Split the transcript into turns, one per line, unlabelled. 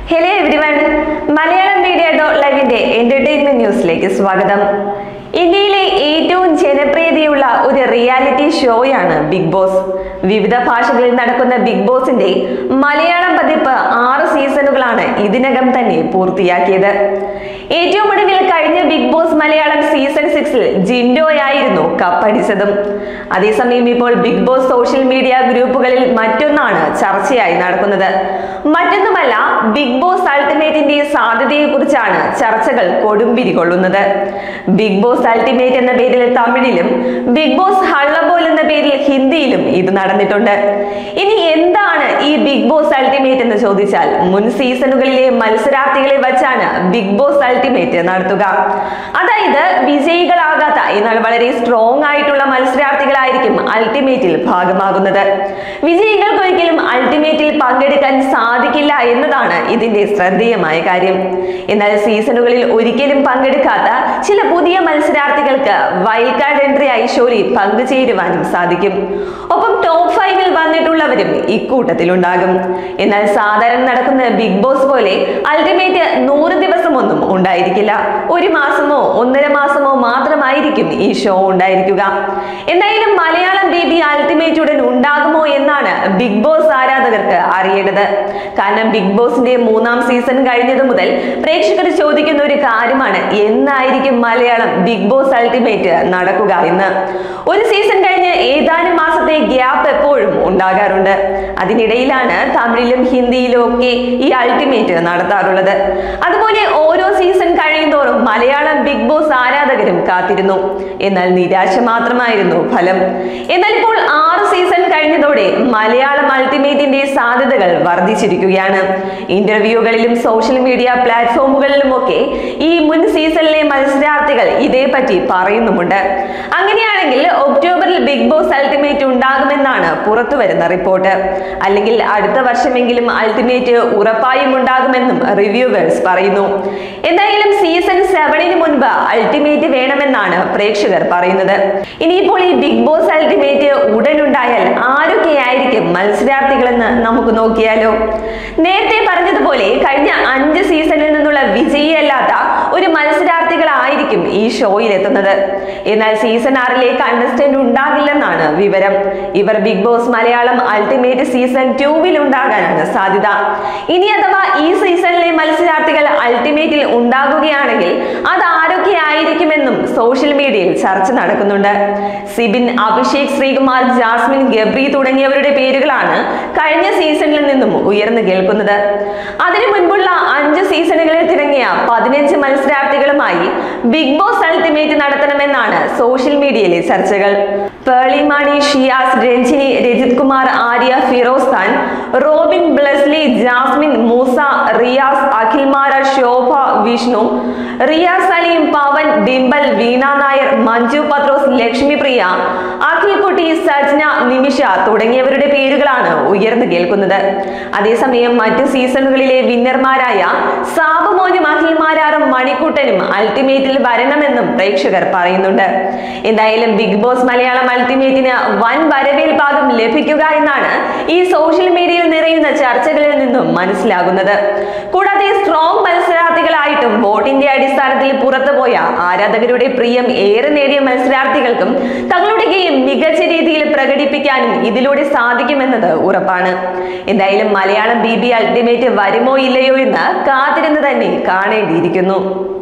Hello everyone, Malayalam Media.live entertainment newsലേക്ക് സ്വാഗതം. ഇന്ത്യയിലെ ഏറ്റവും ജനപ്രിയതയുള്ള ഒരു റിയാലിറ്റി ഷോയാണ് ബിഗ് ബോസ്. വിവിധ ഭാഷകളിൽ നടക്കുന്ന ബിഗ് ബോസിന്റെ മലയാളം പതിപ്പ് 6 സീസണുകളാണ് ഇതിനകം തന്നെ പൂർത്തിയാക്കിയത്. ഏറ്റവും ഒടുവിൽ കഴിഞ്ഞ ബിഗ് ബോസ് മലയാളം സീസൺ 6-ൽ ജിൻഡോയായിരുന്നു കപ്പടിച്ചതും. അതേസമയം ഇപ്പോൾ ബിഗ് ബോസ് സോഷ്യൽ മീഡിയ ഗ്രൂപ്പുകളിൽ മറ്റൊന്നാണ് ചർച്ചയായി നടക്കുന്നത്. മറ്റൊന്നുമല്ല, ബിഗ് ബോസ് അൾട്ടിമേറ്റിന്റെ സാധ്യതയെക്കുറിച്ചാണ് ചർച്ചകൾ കൊടുമ്പിരി കൊള്ളുന്നത്. ബിഗ് ബോസ് അൾട്ടിമേറ്റ് എന്ന പേരിൽ തമിഴിലും ബിഗ് ബോസ് ഹള്ളബോൾ എന്ന പേരിൽ ഹിന്ദിയിലും ഇത് നടന്നിട്ടുണ്ട്. ഇനി എന്താണ് ഈ ബിഗ് ബോസ് അൾട്ടിമേറ്റ് എന്ന് ചോദിച്ചാൽ, മുൻ സീസണുകളിലെ മത്സരാർത്ഥികളെ വച്ചാണ് ബിഗ് ബോസ് അൾട്ടിമേറ്റ് നടത്തുക. അതായത് വിജയികളാകാത്ത എന്നാൽ വളരെ സ്ട്രോങ് ആയിട്ടുള്ള മത്സരാർത്ഥികളായിരിക്കും അൾട്ടിമേറ്റിൽ ഭാഗമാകുന്നത്. വിജയികൾക്ക് ഒരിക്കലും അൾട്ടിമേറ്റിൽ പങ്കെടുക്കാൻ സാധിക്കില്ല എന്നതാണ് ഇതിന്റെ ശ്രദ്ധേയമായ കാര്യം. എന്നാൽ സീസണുകളിൽ ഒരിക്കലും പങ്കെടുക്കാത്ത ചില പുതിയ മത്സരാർത്ഥികൾക്ക് വൈൽഡ് കാർഡ് എൻട്രി ഐശ്വര്യ പങ്കുചേരുവാനും സാധിക്കും. ഒപ്പം ടോപ്പ് 5-ൽ വന്നിട്ടുള്ളവരും ഇക്കൂട്ടത്തിലുണ്ടാകും. എന്നാൽ സാധാരണ നടക്കുന്ന ബിഗ് ബോസ് പോലെ അൾട്ടിമേറ്റ് 100 ദിവസമൊന്നും ഉണ്ടായിരിക്കില്ല. 1 മാസമോ 1.5 മാസമോ മാത്രമായിരിക്കും ഈ ഷോ ഉണ്ടായിരിക്കുക. എന്തായാലും മലയാളം ബേബി അൾട്ടിമേറ്റ് ഉടൻ ഉണ്ടാകുമോ എന്നാണ് ബിഗ് ബോസ് ആരാധകർക്ക് അറിയേണ്ടത്. കാരണം ബിഗ് ബോസിന്റെ 3-ാം സീസൺ കഴിഞ്ഞത് മുതൽ പ്രേക്ഷകർ ചോദിക്കുന്ന ഒരു കാര്യമാണ്, എന്നായിരിക്കും മലയാളം ബിഗ് ബോസ് അൾട്ടിമേറ്റ് നടക്കുക എന്ന്. ഒരു സീസൺ കഴിഞ്ഞ് ഏതാനും മാസത്തെ ഗ്യാപ്പ് എപ്പോഴും ഉണ്ടാകാറുണ്ട്. അതിനിടയിലാണ് തമിഴിലും ഹിന്ദിയിലും ഒക്കെ ഈ അൾട്ടിമേറ്റ് നടത്താറുള്ളത്. അതുപോലെ ഓരോ സീസൺ കഴിയുന്തോറും മലയാളം ബിഗ് ബോസ് ആരാധകരും കാത്തിരുന്നു. എന്നാൽ നിരാശ മാത്രമായിരുന്നു ഫലം. എന്നാൽ ഇപ്പോൾ 6 സീസൺ കഴിഞ്ഞതോടെ മലയാളം അൾട്ടിമേറ്റിന്റെ സാധ്യതകൾ വർദ്ധിച്ചിരിക്കുകയാണ്. ഇന്റർവ്യൂകളിലും സോഷ്യൽ മീഡിയ പ്ലാറ്റ്ഫോമുകളിലുമൊക്കെ ഈ മുൻ സീസണിലെ മത്സരാർത്ഥികൾ ഇതേപറ്റി പറയുന്നുമുണ്ട്. അങ്ങനെയാണെങ്കിൽ ഒക്ടോബറിൽ ബിഗ് ബോസ് അൾട്ടിമേറ്റ് ഉണ്ടാകുമെന്നാണ് പുറത്തുവരുന്ന റിപ്പോർട്ട്. അല്ലെങ്കിൽ അടുത്ത വർഷമെങ്കിലും അൾട്ടിമേറ്റ് ഉറപ്പായും ഉണ്ടാകുമെന്നും റിവ്യൂവേഴ്സ് പറയുന്നു. എന്തായാലും സീസൺ 7-ന് മുൻപ് അൾട്ടിമേറ്റ് വേണമെന്നാണ് പ്രേക്ഷകർ പറയുന്നത്. ഇനിയിപ്പോൾ ഈ ബിഗ് ബോസ് അൾട്ടിമേറ്റ് ഉടനുണ്ടായാൽ ആരൊക്കെയായിരിക്കും മത്സരാർത്ഥികളെന്ന് നമുക്ക് നോക്കിയാലോ. നേരത്തെ പറഞ്ഞതുപോലെ കഴിഞ്ഞ 5 സീസണിൽ നിന്നുള്ള വിജയിയല്ലാത്ത ഒരു മത്സരാർത്ഥികളായിരിക്കും ഈ ഷോയിൽ എത്തുന്നത്. എന്നാൽ സീസൺ 6-ലെ കണ്ടസ്റ്റന്റ് ഉണ്ടാകില്ലെന്നാണ് വിവരം. ഇവർ big boss Malayalam ultimate season 2-ൽ ഉണ്ടാകാനാണ് സാധ്യത. ഇനി അഥവാ ഈ സീസണിലെ മത്സരാർത്ഥികൾ അൾട്ടിമേറ്റിൽ ഉണ്ടാകുകയാണെങ്കിൽ അത് ആരൊക്കെ ആയിരിക്കുമെന്നും സോഷ്യൽ മീഡിയയിൽ ചർച്ച നടക്കുന്നുണ്ട്. സിബിൻ, അഭിഷേക് ശ്രീകുമാർ, ജാസ്മിൻ, ഗബ്രി തുടങ്ങിയവരുടെ പേരുകളാണ് കഴിഞ്ഞ സീസണിൽ നിന്നും ഉയർന്നു കേൾക്കുന്നത്. അതിനു മുൻപുള്ള 5 സീസണുകളിൽ തിരങ്ങിയ 15 മത്സരാർത്ഥികളുമായി ബിഗ് ബോസ് അൾട്ടിമേറ്റ് നടത്തണമെന്നാണ് സോഷ്യൽ മീഡിയയിലെ ചർച്ചകൾ. പേളി മാണി, ഷിയാസ്, രഞ്ജിനി, രജിത് കുമാർ, ആര്യ, ഫിറോസ് ഖാൻ, റോബിൻ, ബ്ലെസ്ലി, ജാസ്മിൻ, മൂസ, റിയാസ്, അഖിൽമാര, ശോഭ, വിഷ്ണു, റിയാസ് സലീം, പവൻ, ഡിംബൽ, വീണ നായർ, മഞ്ജു പത്രോസ്, ലക്ഷ്മി പ്രിയ, അഖിൽ കുട്ടി, സജ്ന, നിമിഷ തുടങ്ങിയവരുടെ പേരുകളാണ് ഉയർന്നു കേൾക്കുന്നത്. അതേസമയം മറ്റു സീസണുകളിലെ വിന്നർമാരായ സാബുമോനും അഖിൽമാരാറും മണിക്കുട്ടനും അൾട്ടിമേറ്റിൽ വരണമെന്നും പ്രേക്ഷകർ പറയുന്നുണ്ട്. എന്തായാലും ബിഗ് ബോസ് മലയാളം അൾട്ടിമേറ്റിന് വൻ വരവേൽപ്പാകും ലഭിക്കുക എന്നാണ് ഈ സോഷ്യൽ മീഡിയയിൽ നിറയുന്ന ചർച്ചകളിൽ നിന്നും മനസ്സിലാകുന്നത്. കൂടാതെ സ്ട്രോങ് മത്സരാർത്ഥികളായിട്ടും വോട്ടിന്റെ അടിസ്ഥാനത്തിൽ പുറത്തുപോയ ആരാധകരുടെ പ്രിയം ഏറെ നേടിയ മത്സരാർത്ഥികൾക്കും തങ്ങളുടെ ഗെയിം മികച്ച രീതിയിൽ പ്രകടിപ്പിക്കാനും ഇതിലൂടെ സാധിക്കുമെന്നത് ഉറപ്പാണ്. എന്തായാലും മലയാളം ബിബി അൾട്ടിമേറ്റ് വരുമോ ഇല്ലയോ എന്ന് കാത്തിരുന്ന് തന്നെ കാണേണ്ടിയിരിക്കുന്നു.